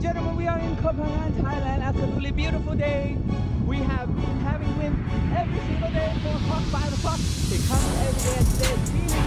gentlemen, we are in Koh Phangan, Thailand. Absolutely beautiful day. We have been having wind every single day, 4 o'clock, 5 o'clock. They come every day and today it's raining.